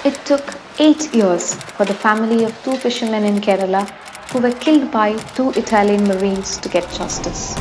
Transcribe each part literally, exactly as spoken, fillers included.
It took eight years for the family of two fishermen in Kerala who were killed by two Italian Marines to get justice.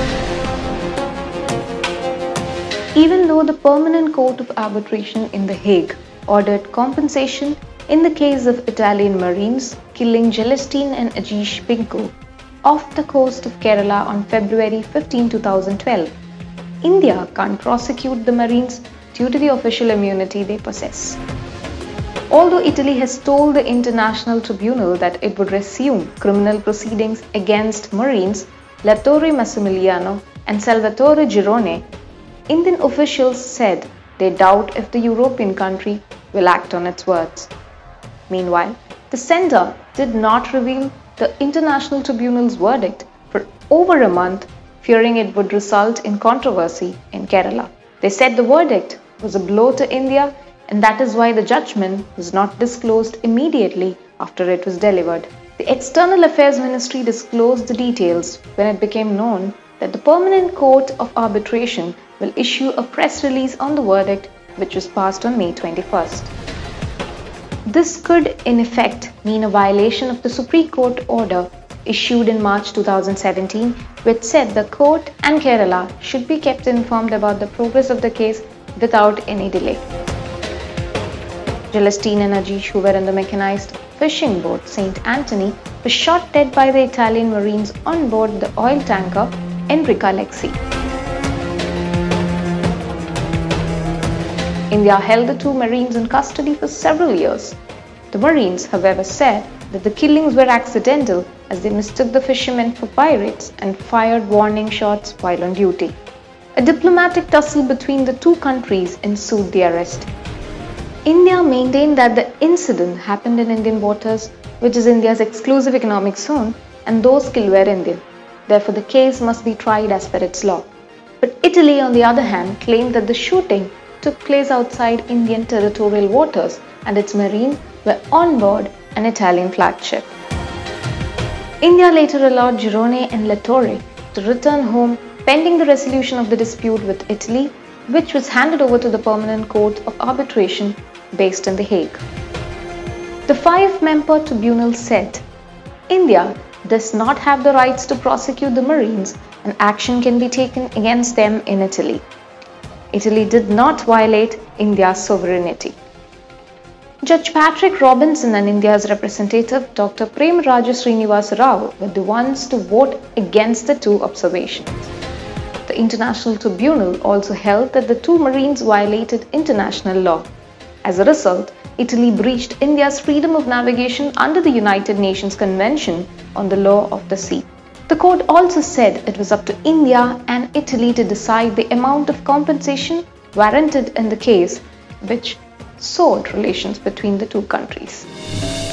Even though the Permanent Court of Arbitration in The Hague ordered compensation in the case of Italian Marines killing Jelestine and Ajeesh Pinku off the coast of Kerala on February fifteenth two thousand twelve, India can't prosecute the Marines due to the official immunity they possess. Although Italy has told the International Tribunal that it would resume criminal proceedings against Marines Lattore Massimiliano and Salvatore Girone, Indian officials said they doubt if the European country will act on its words. Meanwhile, the sender did not reveal the International Tribunal's verdict for over a month, fearing it would result in controversy in Kerala. They said the verdict was a blow to India, and that is why the judgment was not disclosed immediately after it was delivered. The External Affairs Ministry disclosed the details when it became known that the Permanent Court of Arbitration will issue a press release on the verdict, which was passed on May twenty-first. This could in effect mean a violation of the Supreme Court order issued in March two thousand seventeen, which said the court and Kerala should be kept informed about the progress of the case without any delay. Jelestine and Ajeesh, who were in the mechanized fishing boat Saint Anthony, were shot dead by the Italian Marines on board the oil tanker Enrica Lexie. India held the two Marines in custody for several years. The Marines, however, said that the killings were accidental as they mistook the fishermen for pirates and fired warning shots while on duty. A diplomatic tussle between the two countries ensued the arrest. India maintained that the incident happened in Indian waters, which is India's exclusive economic zone, and those killed were Indian. Therefore, the case must be tried as per its law. But Italy, on the other hand, claimed that the shooting took place outside Indian territorial waters and its marines were on board an Italian flagged ship. India later allowed Girone and Lattore to return home pending the resolution of the dispute with Italy, which was handed over to the Permanent Court of Arbitration based in The Hague. The five-member tribunal said, India does not have the rights to prosecute the Marines and action can be taken against them in Italy. Italy did not violate India's sovereignty. Judge Patrick Robinson and India's representative Doctor Prem Raja Srinivasa Rao were the ones to vote against the two observations. The International Tribunal also held that the two Marines violated international law. As a result, Italy breached India's freedom of navigation under the United Nations Convention on the Law of the Sea. The court also said it was up to India and Italy to decide the amount of compensation warranted in the case, which soured relations between the two countries.